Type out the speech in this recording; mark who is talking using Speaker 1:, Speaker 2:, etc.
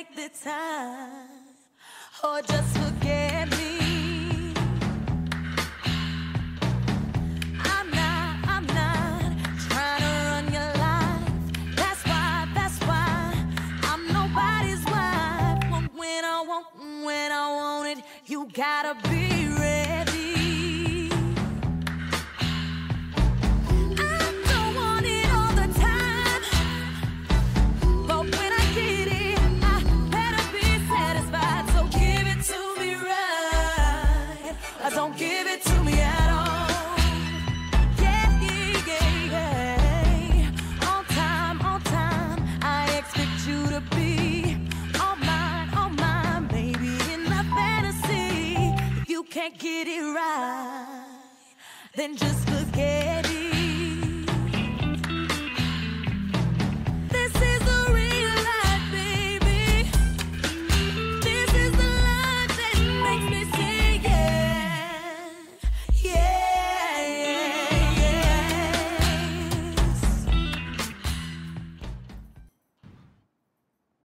Speaker 1: take the time, or just forget me. I'm not trying to run your life. That's why I'm nobody's wife. When I want it, you gotta be ready. Don't give it to me at all. Yeah, yeah. On time, I expect you to be all mine, baby. In my fantasy, if you can't get it right, then just forget it.